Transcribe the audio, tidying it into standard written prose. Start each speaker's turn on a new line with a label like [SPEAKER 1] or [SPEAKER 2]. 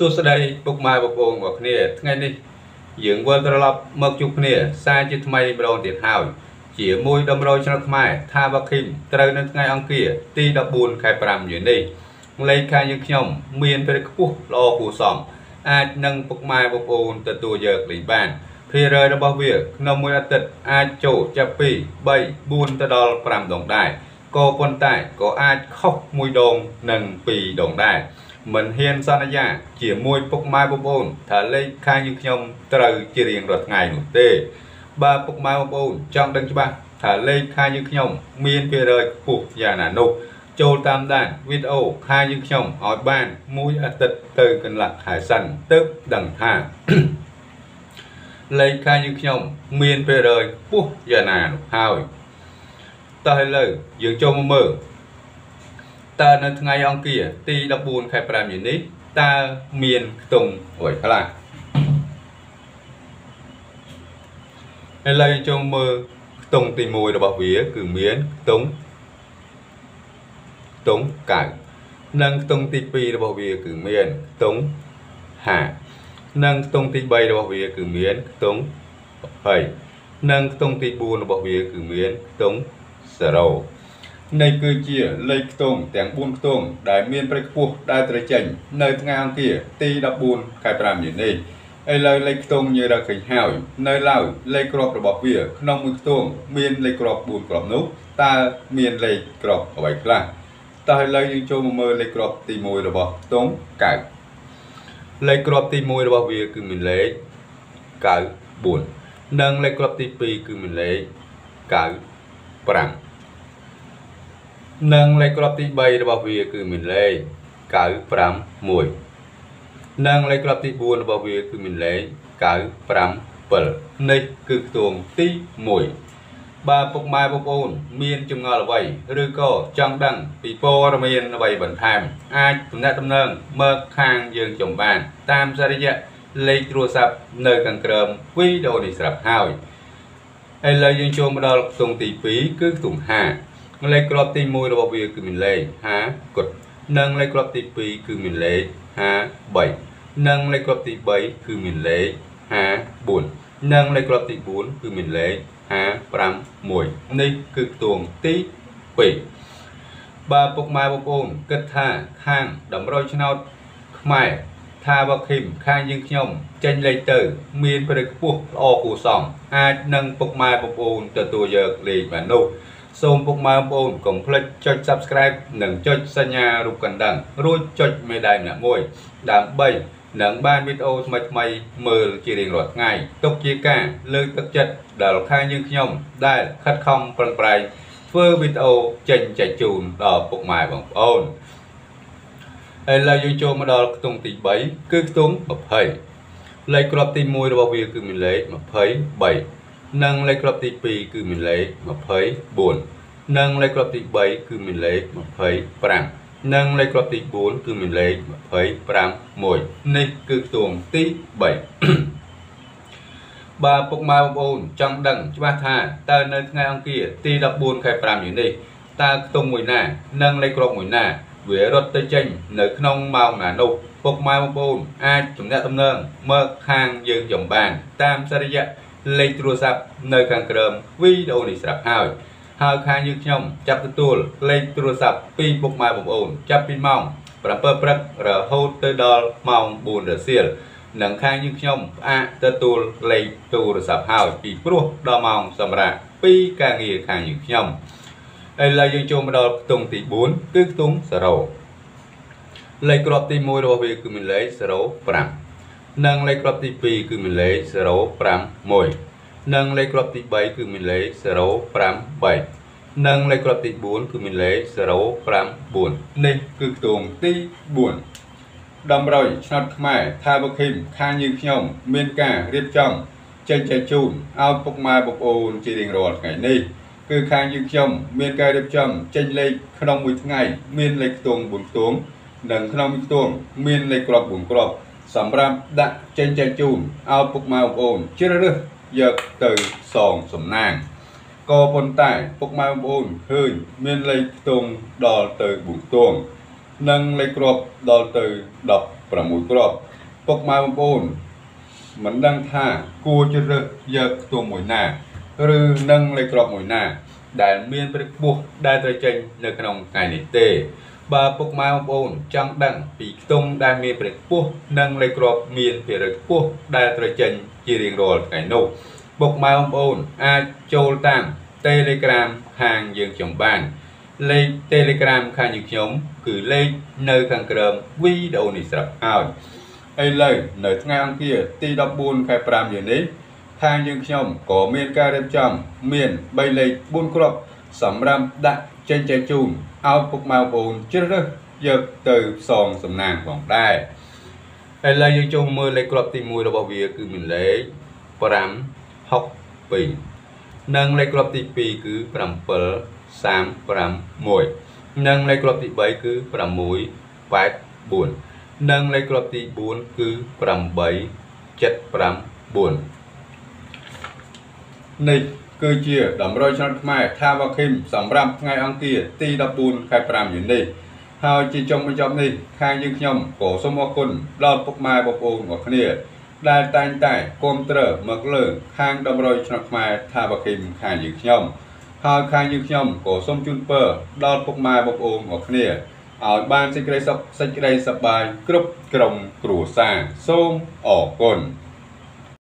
[SPEAKER 1] សួស្តីពុកម៉ែបងប្អូនរបស់គ្នាថ្ងៃនេះយើងវិលត្រឡប់មកជួបគ្នាសារជាថ្មីម្ដងទៀតហើយជាមួយតម្រូវឆ្នាំខ្មែរថាវ៉ាឃីមត្រូវនៅថ្ងៃអង្គារទី14ខែ5នេះលេខខាងយើងខ្ញុំមានពេលខ្ពស់ល្អគួរសមអាចនឹងពុកម៉ែបងប្អូនទទួលយកលេខបានភាគរយរបស់វាក្នុងមួយអាទិត្យអាចចូលចាប់ពី3 4ទៅដល់5ដងដែរក៏ប៉ុន្តែក៏អាចខុសមួយដងនិង2ដងដែរមិនហ៊ានសន្យាជាមួយពុកម៉ែបងប្អូនថាលេខខាងយើងខ្ញុំត្រូវជារៀងរាល់ថ្ងៃនោះទេបើពុកម៉ែបងប្អូនចង់ដឹងច្បាស់ថាលេខខាងយើងខ្ញុំមានភាគរយខ្ពស់យ៉ាងណានោះចូលតាមដានវីដេអូខាងយើងខ្ញុំឲ្យបានមួយអាទិត្យទៅកន្លះខែសិនទើបដឹងថាលេខខាងយើងខ្ញុំមានភាគរយខ្ពស់យ៉ាងណានោះហើយតោះឥឡូវយើងចូលមកមើលតើនៅថ្ងៃអង្គារទី14ខែ5នេះតើមានខ្ទង់អ្វីខ្លះឥឡូវចូលមើលខ្ទង់ទី1របស់វាគឺមានខ្ទង់9និងខ្ទង់ទី2របស់វាគឺមានខ្ទង់50និងខ្ទង់ទី3របស់វាគឺមានខ្ទង់20និងខ្ទង់ទី4របស់វាគឺមានខ្ទង់0នេះគឺជាលេខខ្ទង់ទាំង4ខ្ទង់ដែលមានព្រៃខ្ពស់ដែលត្រូវចេញនៅថ្ងៃអង្គារទី14ខែ5នេះឥឡូវលេខខ្ទង់យើងរកឃើញហើយនៅឡើយលេខគ្រាប់របស់វាក្នុងមួយខ្ទង់មានលេខគ្រាប់4គ្រាប់នោះតើមានលេខគ្រាប់អ្វីខ្លះតើឥឡូវយើងចូលមកមើលលេខគ្រាប់ទី1របស់ខ្ទង់9លេខគ្រាប់ទី1របស់វាគឺមានលេខ94និងលេខគ្រាប់ទី2គឺមានលេខ95និងលេខគ្រាប់ទី3របស់វាគឺមានលេខ951និងលេខគ្រាប់ទី4របស់វាគឺមានលេខ957នេះគឺខ្ទង់ទី1បើពុកម៉ែបងប្អូនមានចម្ងល់អ្វីឬក៏ចង់ដឹងពីព័ត៌មានអ្វីបន្ថែមអាចទំនាក់ទំនងមកខាងយើងចំបានតាមរយៈលេខទូរស័ព្ទនៅខាងក្រោមវីដេអូនេះស្រាប់ហើយឥឡូវយើងចូលមកដល់ខ្ទង់ទី2គឺខ្ទង់50លេខគ្រាប់ទី1របស់វាគឺមានលេខ50គត់និងលេខគ្រាប់ទី2គឺមានលេខ53និងលេខគ្រាប់ទី3គឺមានលេខ54និងលេខគ្រាប់ទី4គឺមានលេខ561នេះគឺខ្ទង់ទី2បើពុកម៉ែបងប្អូនគិតថាខាងតម្រូវឆ្នោតខ្មែរថាវ៉ាឃីមខាងយើងខ្ញុំចេញលេខទៅមានព្រៃខ្ពស់ល្អគួរសមអាចនឹងពុកម៉ែបងប្អូនទទួលយកលេខបាននោះសូមពុកម៉ែបងប្អូនកុំភ្លេចចុច Subscribe និងចុចសញ្ញារូបកណ្ដឹងរួចចុចមេដៃម្នាក់មួយដើម្បីនឹងបានវីដេអូថ្មីៗមើលជារៀងរាល់ថ្ងៃទុកជាការលើកទឹកចិត្តដល់ខាងយើងខ្ញុំដែលខិតខំប្រឹងប្រែងធ្វើវីដេអូចេញចែកជូនដល់ពុកម៉ែបងប្អូនឥឡូវយើងចូលមកដល់ខ្ទង់ទី3គឺខ្ទង់20លេខគ្រាប់ទី1របស់វាគឺមានលេខ23និងលេខគ្រាប់ទី2គឺមានលេខ24និងលេខគ្រាប់ទី3គឺមានលេខ25និងលេខគ្រាប់ទី4គឺមានលេខ25នេះគឺខ្ទង់ទី3បើពុកម៉ែបងប្អូនចង់ដឹងច្បាស់ថាតើនៅថ្ងៃអង្គារទី14ខែ5នេះតើខ្ទង់មួយណានិងលេខគ្រាប់មួយណាវារត់ទៅចេញនៅក្នុងម៉ោងណានោះពុកម៉ែបងប្អូនអាចទំនាក់ទំនងមកខាងយើងចំបានតាមរយៈលេខទូរស័ព្ទនៅខាងក្រោមវីដេអូនេះស្រាប់ហើយខាងយើងខ្ញុំចាប់ទទួលលេខទូរស័ព្ទពីពុកម៉ែបងប្អូនចាប់ពីម៉ោង7ព្រឹករហូតទៅដល់ម៉ោង4រសៀលនិងខាងយើងខ្ញុំផ្អាកទទួលលេខទូរស័ព្ទហើយពីព្រោះដល់ម៉ោងសម្រាប់ពីការងារខាងយើងខ្ញុំឥឡូវយើងចូលមកដល់ខ្ទង់ទី4គឺខ្ទង់0លេខគ្រាប់ទី1របស់វាគឺមានលេខ05និងលេខគ្រាប់ទី2គឺមានលេខ051និងលេខគ្រាប់ទី3គឺមានលេខ053និងលេខគ្រាប់ទី4គឺមានលេខ059នេះគឺខ្ទង់ទី4តម្រូវឆ្នោតខ្មែរថាវ៉ាឃីមខាងយើងខ្ញុំមានការរៀបចំចេញចែកជូនឲ្យពុកម៉ែបងប្អូនជារៀងរាល់ថ្ងៃនេះគឺខាងយើងខ្ញុំមានការរៀបចំចេញលេខក្នុងមួយថ្ងៃមានលេខខ្ទង់4ខ្ទង់និងក្នុងមួយខ្ទង់មានលេខគ្រាប់4គ្រាប់សម្រាប់ដាក់ចេញចែកជូនឲ្យពុកម៉ែបងប្អូនជ្រើសរើសយកទៅសងសំណាងក៏ប៉ុន្តែពុកម៉ែបងប្អូនឃើញមានលេខខ្ទង់ដល់ទៅ4ខ្ទង់និងលេខគ្រាប់ដល់ទៅ16គ្រាប់ពុកម៉ែបងប្អូនមិនដឹងថាគួរជ្រើសរើសយកខ្ទង់មួយណាឬនឹងលេខក្របមួយណាដែលមានព្រឹកពោះដែលត្រូវចេញនៅក្នុងថ្ងៃនេះទេបើពុកម៉ែបងប្អូនចង់ដឹងពីខ្ទង់ដែលមានព្រឹកពោះនិងលេខក្របមានភារកិច្ចខ្ពស់ដែលត្រូវចេញជារៀងរាល់ថ្ងៃនោះពុកម៉ែបងប្អូនអាចចូលតាម Telegram ខាងយើងខ្ញុំបានលេខ Telegram ខាងយើងខ្ញុំគឺលេខនៅខាងក្រោមវីដេអូនេះស្រាប់ហើយឥឡូវនៅថ្ងៃអង្គារទី14ខែ5ឆ្នាំនេះខាងយើងខ្ញុំក៏មានការរៀបចំមាន3លេខ4គ្រាប់សម្រាប់ដាក់ចេញចែកជូនឲ្យពុកម៉ែបងប្អូនជ្រើសរើសយកទៅផ្សងសំណាងផងដែរឥឡូវយើងចូលមើលលេខគ្រាប់ទី1របស់វាគឺមានលេខ5 62និងលេខគ្រាប់ទី2គឺ7 351និងលេខគ្រាប់ទី3គឺ6 84និងលេខគ្រាប់ទី4គឺ8 754នេះគឺជាតម្រុយឆ្នោតខ្មែរថាវ៉ាឃីមសម្រាប់ថ្ងៃអង្គារទី14ខែ5ឆ្នាំនេះហើយជាចុងបញ្ចប់នេះខាងយើងខ្ញុំក៏សូមអរគុណដល់ពុកម៉ែបងប្អូនទាំងគ្នាដែលតែងតែគាំទ្រមកលើខាងតម្រុយឆ្នោតខ្មែរថាវ៉ាឃីមខាងយើងខ្ញុំហើយខាងយើងខ្ញុំក៏សូមជូនពរដល់ពុកម៉ែបងប្អូនទាំងគ្នាឲ្យបានសេចក្តីសុខសេចក្តីសប្បាយគ្រប់ក្រុមគ្រួសារសូមអរគុណ